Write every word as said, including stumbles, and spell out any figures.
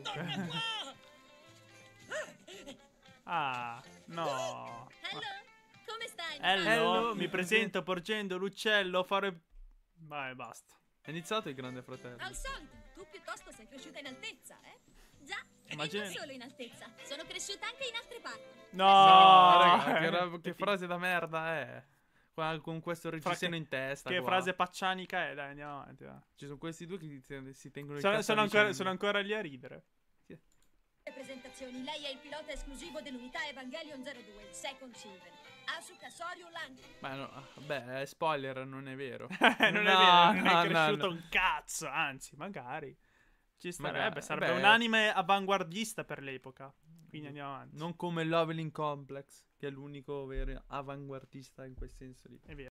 Torna qua! Ah, no. Hello, come stai? Hello, Hello, mi mi presento porgendo l'uccello, fare... Vai, basta. È iniziato il grande fratello. Al solito, tu piuttosto sei cresciuta in altezza, eh? Già, Immagina- e non solo in altezza, sono cresciuta anche in altre parti. No, No, raga, che, ra- che frase da merda è. Qua- Con questo reggiseno che- in testa. Che qua. frase paccianica è, dai, andiamo avanti. va. Ci sono questi due che si- si tengono il Sono, cazzo sono a ancora, vicenda. sono ancora lì a ridere. Le presentazioni, lei è il pilota esclusivo dell'unità Evangelion zero due, il Second Children. Asuka Soryu Lang. Ma no, beh, è spoiler, non è vero. non è No, vero, non no, è cresciuto no. un cazzo, anzi, magari. Ci starebbe, Magari, sarebbe beh. un anime avanguardista per l'epoca. Quindi andiamo avanti. Non come Loveling Complex, che è l'unico vero avanguardista in quel senso lì. È vero.